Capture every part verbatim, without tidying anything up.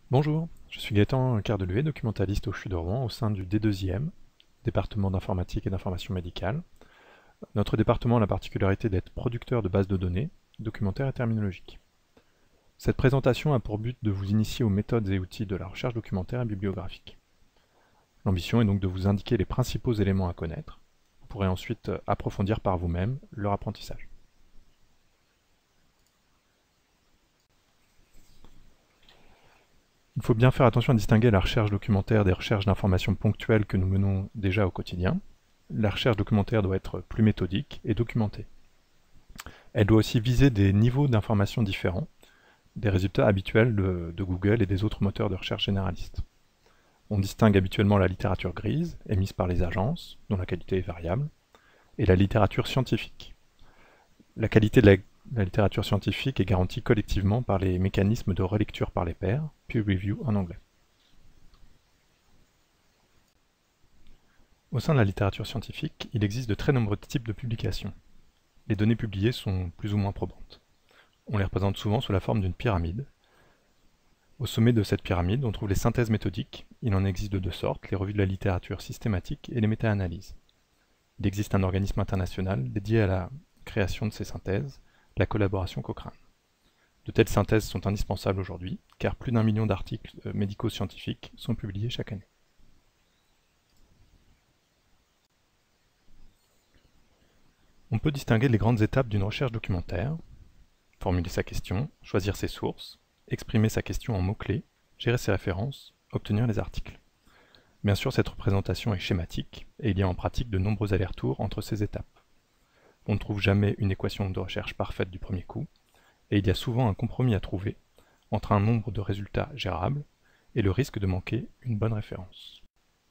Bonjour, je suis Gaëtan Cardeluet, documentaliste au C H U de Rouen au sein du D deux I M, département d'informatique et d'information médicale. Notre département a la particularité d'être producteur de bases de données, documentaires et terminologiques. Cette présentation a pour but de vous initier aux méthodes et outils de la recherche documentaire et bibliographique. L'ambition est donc de vous indiquer les principaux éléments à connaître. Vous pourrez ensuite approfondir par vous-même leur apprentissage. Il faut bien faire attention à distinguer la recherche documentaire des recherches d'informations ponctuelles que nous menons déjà au quotidien. La recherche documentaire doit être plus méthodique et documentée. Elle doit aussi viser des niveaux d'informations différents, des résultats habituels de, de Google et des autres moteurs de recherche généralistes. On distingue habituellement la littérature grise, émise par les agences, dont la qualité est variable, et la littérature scientifique. La qualité de la La littérature scientifique est garantie collectivement par les mécanismes de relecture par les pairs, peer review en anglais. Au sein de la littérature scientifique, il existe de très nombreux types de publications. Les données publiées sont plus ou moins probantes. On les représente souvent sous la forme d'une pyramide. Au sommet de cette pyramide, on trouve les synthèses méthodiques. Il en existe de deux sortes, les revues de la littérature systématique et les méta-analyses. Il existe un organisme international dédié à la création de ces synthèses, la collaboration Cochrane. De telles synthèses sont indispensables aujourd'hui, car plus d'un million d'articles médico-scientifiques sont publiés chaque année. On peut distinguer les grandes étapes d'une recherche documentaire: formuler sa question, choisir ses sources, exprimer sa question en mots-clés, gérer ses références, obtenir les articles. Bien sûr, cette représentation est schématique, et il y a en pratique de nombreux allers-retours entre ces étapes. On ne trouve jamais une équation de recherche parfaite du premier coup, et il y a souvent un compromis à trouver entre un nombre de résultats gérables et le risque de manquer une bonne référence.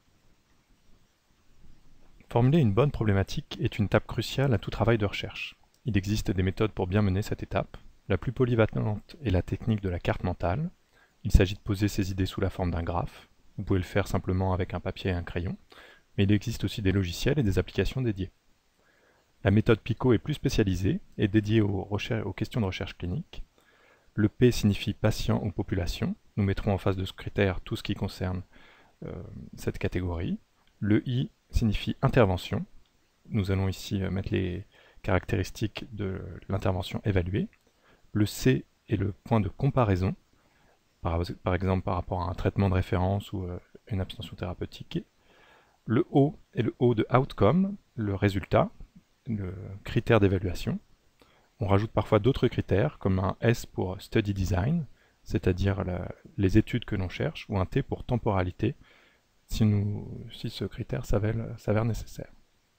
Formuler une bonne problématique est une étape cruciale à tout travail de recherche. Il existe des méthodes pour bien mener cette étape. La plus polyvalente est la technique de la carte mentale. Il s'agit de poser ses idées sous la forme d'un graphe. Vous pouvez le faire simplement avec un papier et un crayon, mais il existe aussi des logiciels et des applications dédiées. La méthode PICO est plus spécialisée et dédiée aux, aux questions de recherche clinique. Le P signifie patient ou population. Nous mettrons en face de ce critère tout ce qui concerne euh, cette catégorie. Le I signifie intervention. Nous allons ici euh, mettre les caractéristiques de l'intervention évaluée. Le C est le point de comparaison, par, par exemple par rapport à un traitement de référence ou euh, une abstention thérapeutique. Le O est le O de outcome, le résultat, le critère d'évaluation. On rajoute parfois d'autres critères, comme un S pour study design, c'est-à-dire les études que l'on cherche, ou un T pour temporalité, si, nous, si ce critère s'avère nécessaire.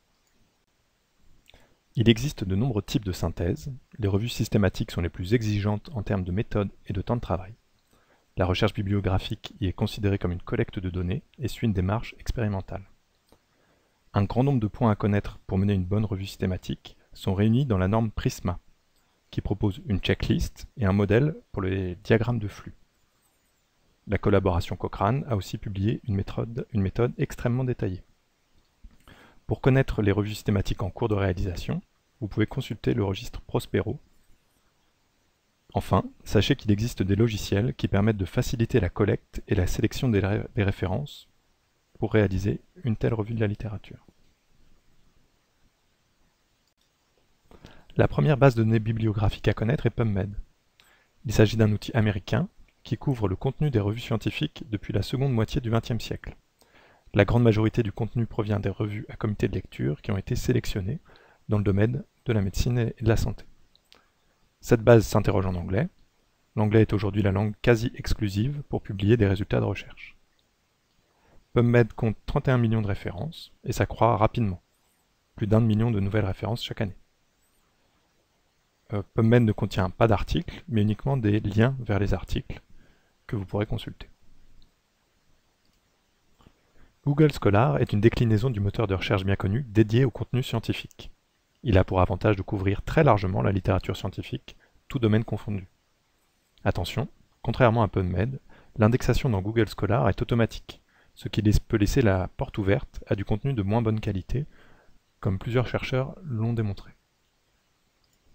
Il existe de nombreux types de synthèse. Les revues systématiques sont les plus exigeantes en termes de méthode et de temps de travail. La recherche bibliographique y est considérée comme une collecte de données et suit une démarche expérimentale. Un grand nombre de points à connaître pour mener une bonne revue systématique sont réunis dans la norme Prisma, qui propose une checklist et un modèle pour les diagrammes de flux. La collaboration Cochrane a aussi publié une méthode, une méthode extrêmement détaillée. Pour connaître les revues systématiques en cours de réalisation, vous pouvez consulter le registre Prospero. Enfin, sachez qu'il existe des logiciels qui permettent de faciliter la collecte et la sélection des, ré des références pour réaliser une telle revue de la littérature. La première base de données bibliographique à connaître est PubMed. Il s'agit d'un outil américain qui couvre le contenu des revues scientifiques depuis la seconde moitié du vingtième siècle. La grande majorité du contenu provient des revues à comité de lecture qui ont été sélectionnées dans le domaine de la médecine et de la santé. Cette base s'interroge en anglais. L'anglais est aujourd'hui la langue quasi exclusive pour publier des résultats de recherche. PubMed compte trente et un millions de références et ça croît rapidement. Plus d'un million de nouvelles références chaque année. Euh, PubMed ne contient pas d'articles, mais uniquement des liens vers les articles que vous pourrez consulter. Google Scholar est une déclinaison du moteur de recherche bien connu dédié au contenu scientifique. Il a pour avantage de couvrir très largement la littérature scientifique, tout domaine confondu. Attention, contrairement à PubMed, l'indexation dans Google Scholar est automatique, ce qui peut laisser la porte ouverte à du contenu de moins bonne qualité, comme plusieurs chercheurs l'ont démontré.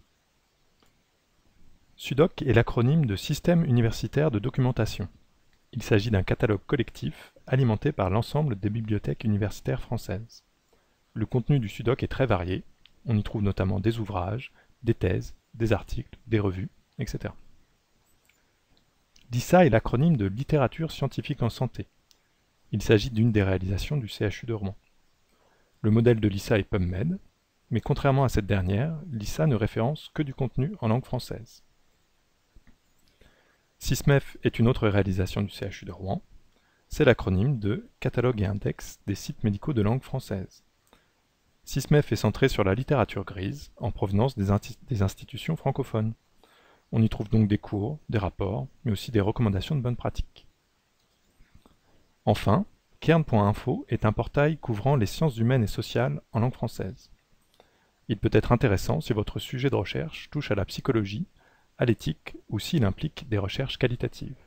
SUDOC est l'acronyme de Système universitaire de documentation. Il s'agit d'un catalogue collectif alimenté par l'ensemble des bibliothèques universitaires françaises. Le contenu du SUDOC est très varié, on y trouve notamment des ouvrages, des thèses, des articles, des revues, et cetera. LISA est l'acronyme de Littérature scientifique en santé. Il s'agit d'une des réalisations du C H U de Rouen. Le modèle de LISA est PubMed, mais contrairement à cette dernière, LISA ne référence que du contenu en langue française. SysMef est une autre réalisation du C H U de Rouen. C'est l'acronyme de Catalogue et index des sites médicaux de langue française. SysMef est centré sur la littérature grise en provenance des, des institutions francophones. On y trouve donc des cours, des rapports, mais aussi des recommandations de bonnes pratiques. Enfin, Cairn point info est un portail couvrant les sciences humaines et sociales en langue française. Il peut être intéressant si votre sujet de recherche touche à la psychologie, à l'éthique ou s'il implique des recherches qualitatives.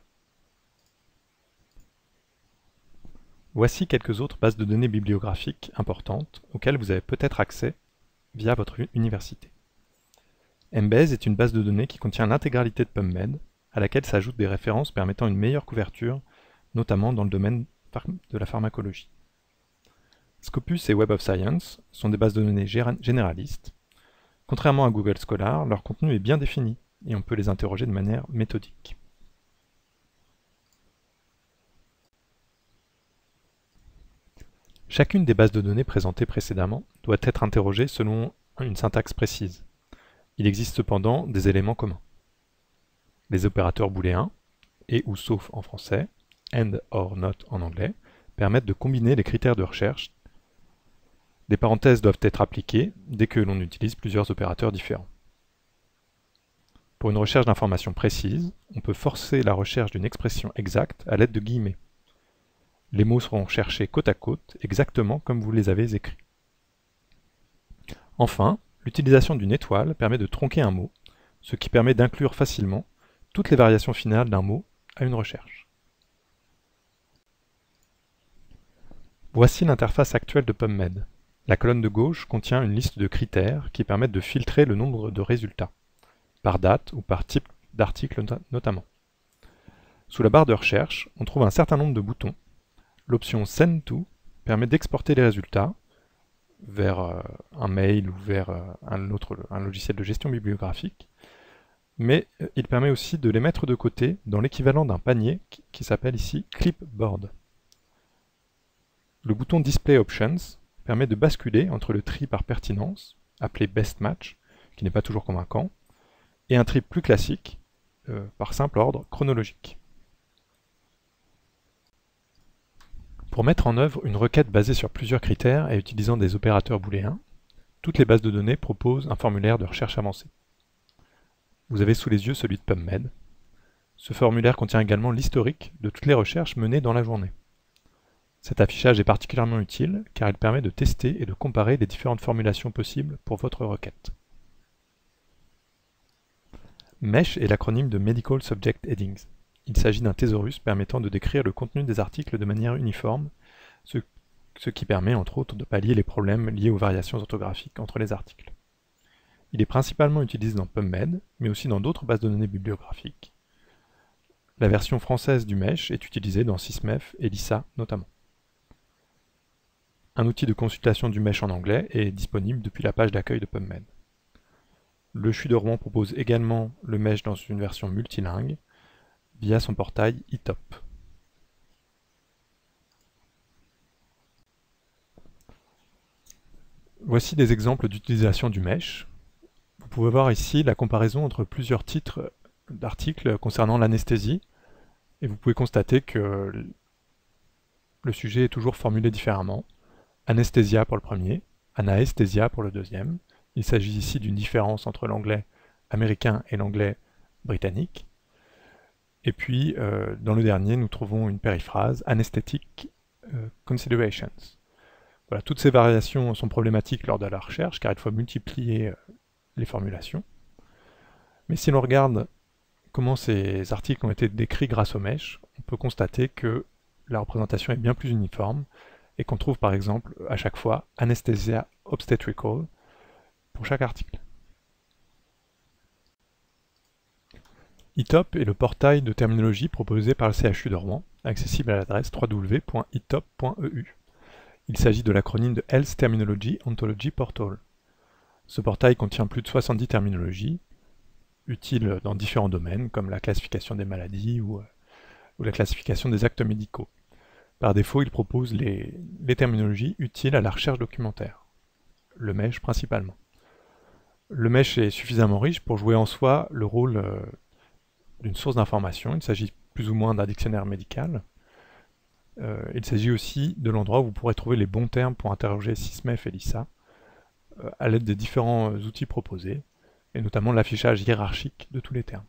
Voici quelques autres bases de données bibliographiques importantes auxquelles vous avez peut-être accès via votre université. Embase est une base de données qui contient l'intégralité de PubMed, à laquelle s'ajoutent des références permettant une meilleure couverture, notamment dans le domaine de la pharmacologie. Scopus et Web of Science sont des bases de données généralistes. Contrairement à Google Scholar, leur contenu est bien défini et on peut les interroger de manière méthodique. Chacune des bases de données présentées précédemment doit être interrogée selon une syntaxe précise. Il existe cependant des éléments communs. Les opérateurs booléens, et ou sauf en français, and or not en anglais, permettent de combiner les critères de recherche. Des parenthèses doivent être appliquées dès que l'on utilise plusieurs opérateurs différents. Pour une recherche d'informations précises, on peut forcer la recherche d'une expression exacte à l'aide de guillemets. Les mots seront cherchés côte à côte, exactement comme vous les avez écrits. Enfin, l'utilisation d'une étoile permet de tronquer un mot, ce qui permet d'inclure facilement toutes les variations finales d'un mot à une recherche. Voici l'interface actuelle de PubMed. La colonne de gauche contient une liste de critères qui permettent de filtrer le nombre de résultats, par date ou par type d'article notamment. Sous la barre de recherche, on trouve un certain nombre de boutons. L'option Send to permet d'exporter les résultats vers euh, un mail ou vers euh, un autre un logiciel de gestion bibliographique, mais euh, il permet aussi de les mettre de côté dans l'équivalent d'un panier qui, qui s'appelle ici Clipboard. Le bouton Display Options permet de basculer entre le tri par pertinence, appelé Best Match, qui n'est pas toujours convaincant, et un tri plus classique, euh, par simple ordre chronologique. Pour mettre en œuvre une requête basée sur plusieurs critères et utilisant des opérateurs booléens, toutes les bases de données proposent un formulaire de recherche avancée. Vous avez sous les yeux celui de PubMed. Ce formulaire contient également l'historique de toutes les recherches menées dans la journée. Cet affichage est particulièrement utile car il permet de tester et de comparer les différentes formulations possibles pour votre requête. MESH est l'acronyme de Medical Subject Headings. Il s'agit d'un thésaurus permettant de décrire le contenu des articles de manière uniforme, ce, ce qui permet entre autres de pallier les problèmes liés aux variations orthographiques entre les articles. Il est principalement utilisé dans PubMed, mais aussi dans d'autres bases de données bibliographiques. La version française du MESH est utilisée dans SysMef et LISA notamment. Un outil de consultation du MESH en anglais est disponible depuis la page d'accueil de PubMed. Le C H U de Rouen propose également le MESH dans une version multilingue, via son portail I T O P. Voici des exemples d'utilisation du MESH. Vous pouvez voir ici la comparaison entre plusieurs titres d'articles concernant l'anesthésie, et vous pouvez constater que le sujet est toujours formulé différemment. Anesthésia pour le premier, anaesthésia pour le deuxième. Il s'agit ici d'une différence entre l'anglais américain et l'anglais britannique. Et puis, euh, dans le dernier, nous trouvons une périphrase, anesthetic euh, considerations. Voilà, toutes ces variations sont problématiques lors de la recherche, car il faut multiplier euh, les formulations. Mais si l'on regarde comment ces articles ont été décrits grâce au MESH, on peut constater que la représentation est bien plus uniforme, et qu'on trouve par exemple à chaque fois anesthesia obstetrical pour chaque article. I T O P est le portail de terminologie proposé par le C H U de Rouen accessible à l'adresse w w w point i top point e u. Il s'agit de l'acronyme de Health Terminology Ontology Portal. Ce portail contient plus de soixante-dix terminologies, utiles dans différents domaines, comme la classification des maladies ou, ou la classification des actes médicaux. Par défaut, il propose les, les terminologies utiles à la recherche documentaire, le M E S H principalement. Le M E S H est suffisamment riche pour jouer en soi le rôle euh, d'une source d'information. Il s'agit plus ou moins d'un dictionnaire médical. Euh, il s'agit aussi de l'endroit où vous pourrez trouver les bons termes pour interroger SysMef et Lisa euh, à l'aide des différents outils proposés, et notamment l'affichage hiérarchique de tous les termes.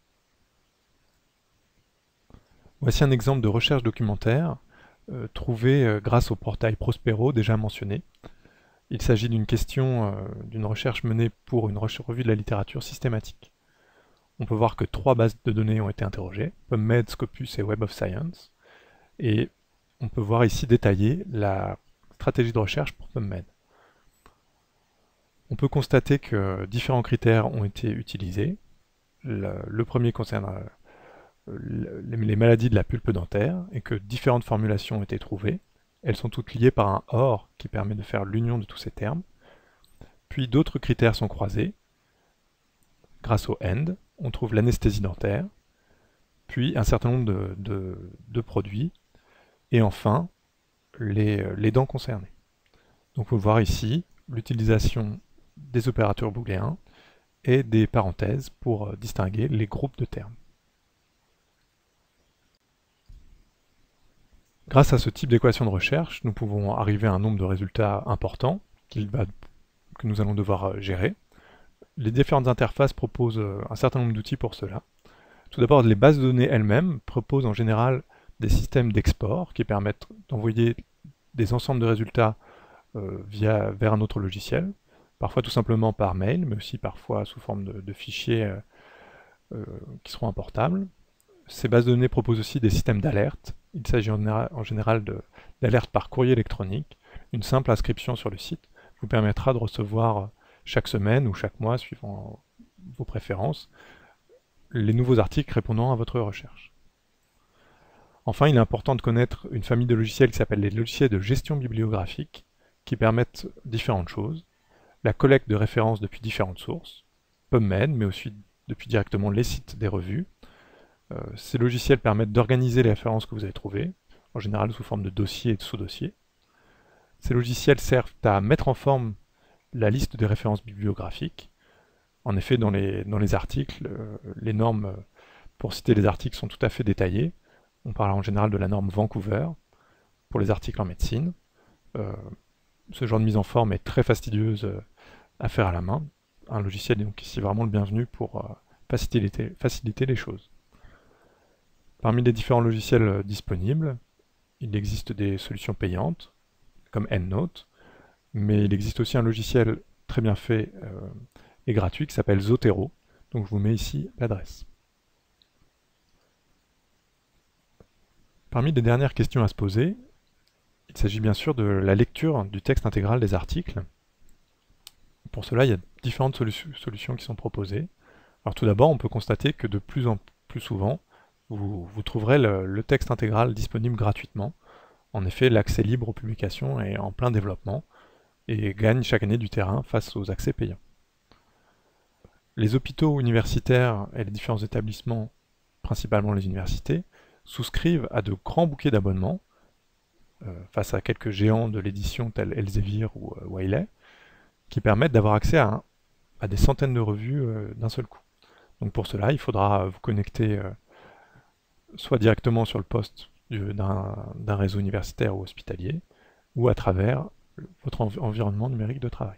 Voici un exemple de recherche documentaire euh, trouvé euh, grâce au portail Prospero déjà mentionné. Il s'agit d'une question, euh, d'une recherche menée pour une revue de la littérature systématique. On peut voir que trois bases de données ont été interrogées, PubMed, Scopus et Web of Science, et on peut voir ici détaillée la stratégie de recherche pour PubMed. On peut constater que différents critères ont été utilisés. Le, le premier concerne euh, les maladies de la pulpe dentaire et que différentes formulations ont été trouvées. Elles sont toutes liées par un OR qui permet de faire l'union de tous ces termes. Puis d'autres critères sont croisés. Grâce au AND, on trouve l'anesthésie dentaire, puis un certain nombre de, de, de produits, et enfin les, les dents concernées. Donc vous voir ici l'utilisation des opérateurs booléens et des parenthèses pour distinguer les groupes de termes. Grâce à ce type d'équation de recherche, nous pouvons arriver à un nombre de résultats importants qu'il va, que nous allons devoir gérer. Les différentes interfaces proposent un certain nombre d'outils pour cela. Tout d'abord, les bases de données elles-mêmes proposent en général des systèmes d'export qui permettent d'envoyer des ensembles de résultats euh, via, vers un autre logiciel, parfois tout simplement par mail, mais aussi parfois sous forme de, de fichiers euh, euh, qui seront importables. Ces bases de données proposent aussi des systèmes d'alerte. Il s'agit en, en général d'alerte par courrier électronique. Une simple inscription sur le site vous permettra de recevoir chaque semaine ou chaque mois, suivant vos préférences, les nouveaux articles répondant à votre recherche. Enfin, il est important de connaître une famille de logiciels qui s'appelle les logiciels de gestion bibliographique, qui permettent différentes choses. La collecte de références depuis différentes sources, PubMed, mais aussi depuis directement les sites des revues. Euh, ces logiciels permettent d'organiser les références que vous avez trouvées, en général sous forme de dossiers et de sous-dossiers. Ces logiciels servent à mettre en forme la liste des références bibliographiques. En effet, dans les, dans les articles, euh, les normes pour citer les articles sont tout à fait détaillées. On parle en général de la norme Vancouver pour les articles en médecine. Euh, ce genre de mise en forme est très fastidieuse euh, à faire à la main. Un logiciel est donc ici vraiment le bienvenu pour euh, faciliter, faciliter les choses. Parmi les différents logiciels euh, disponibles, il existe des solutions payantes, comme EndNote, mais il existe aussi un logiciel très bien fait euh, et gratuit qui s'appelle Zotero. Donc je vous mets ici l'adresse. Parmi les dernières questions à se poser, il s'agit bien sûr de la lecture du texte intégral des articles. Pour cela, il y a différentes solu- solutions qui sont proposées. Alors tout d'abord, on peut constater que de plus en plus souvent, vous, vous trouverez le, le texte intégral disponible gratuitement. En effet, l'accès libre aux publications est en plein développement et gagne chaque année du terrain face aux accès payants. Les hôpitaux universitaires et les différents établissements, principalement les universités, souscrivent à de grands bouquets d'abonnements euh, face à quelques géants de l'édition tels Elsevier ou euh, Wiley, qui permettent d'avoir accès à, un, à des centaines de revues euh, d'un seul coup. Donc pour cela, il faudra vous connecter euh, soit directement sur le poste d'un réseau universitaire ou hospitalier, ou à travers votre env environnement numérique de travail.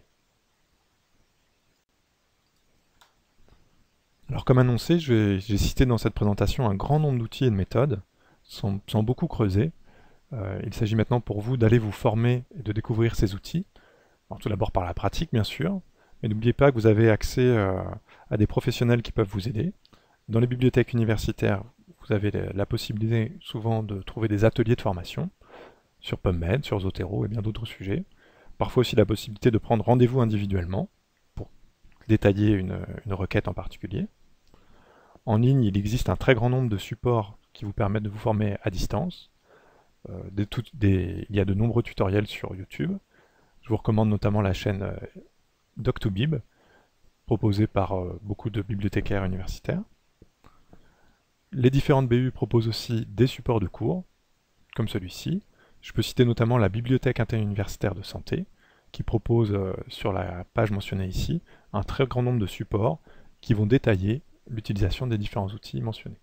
Alors comme annoncé, j'ai cité dans cette présentation un grand nombre d'outils et de méthodes, sans, sans beaucoup creuser. Euh, il s'agit maintenant pour vous d'aller vous former et de découvrir ces outils. Alors tout d'abord par la pratique bien sûr, mais n'oubliez pas que vous avez accès euh, à des professionnels qui peuvent vous aider. Dans les bibliothèques universitaires, vous avez la possibilité souvent de trouver des ateliers de formation sur PubMed, sur Zotero et bien d'autres sujets. Parfois aussi la possibilité de prendre rendez-vous individuellement pour détailler une, une requête en particulier. En ligne, il existe un très grand nombre de supports qui vous permettent de vous former à distance. Euh, des tout, des, il y a de nombreux tutoriels sur YouTube. Je vous recommande notamment la chaîne euh, doc to bib, proposée par euh, beaucoup de bibliothécaires universitaires. Les différentes B U proposent aussi des supports de cours, comme celui-ci. Je peux citer notamment la Bibliothèque interuniversitaire de santé, qui propose euh, sur la page mentionnée ici un très grand nombre de supports qui vont détailler l'utilisation des différents outils mentionnés.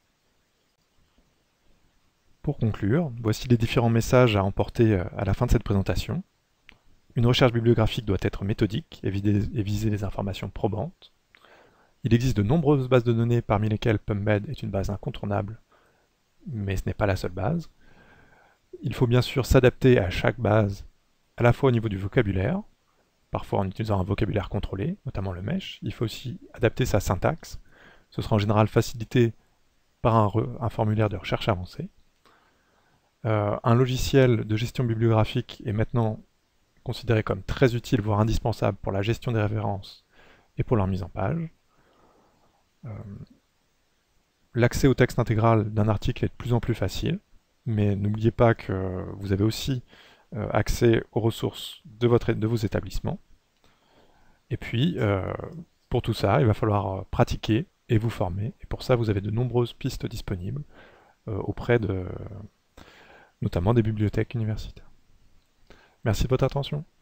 Pour conclure, voici les différents messages à emporter à la fin de cette présentation. Une recherche bibliographique doit être méthodique et viser les informations probantes. Il existe de nombreuses bases de données parmi lesquelles PubMed est une base incontournable, mais ce n'est pas la seule base. Il faut bien sûr s'adapter à chaque base, à la fois au niveau du vocabulaire, parfois en utilisant un vocabulaire contrôlé, notamment le mesh. Il faut aussi adapter sa syntaxe. Ce sera en général facilité par un, un formulaire de recherche avancée. Euh, un logiciel de gestion bibliographique est maintenant considéré comme très utile, voire indispensable pour la gestion des références et pour leur mise en page. Euh, L'accès au texte intégral d'un article est de plus en plus facile, mais n'oubliez pas que vous avez aussi euh, accès aux ressources de, votre, de vos établissements. Et puis, euh, pour tout ça, il va falloir pratiquer et vous former. Et pour ça, vous avez de nombreuses pistes disponibles euh, auprès de, notamment des bibliothèques universitaires. Merci de votre attention.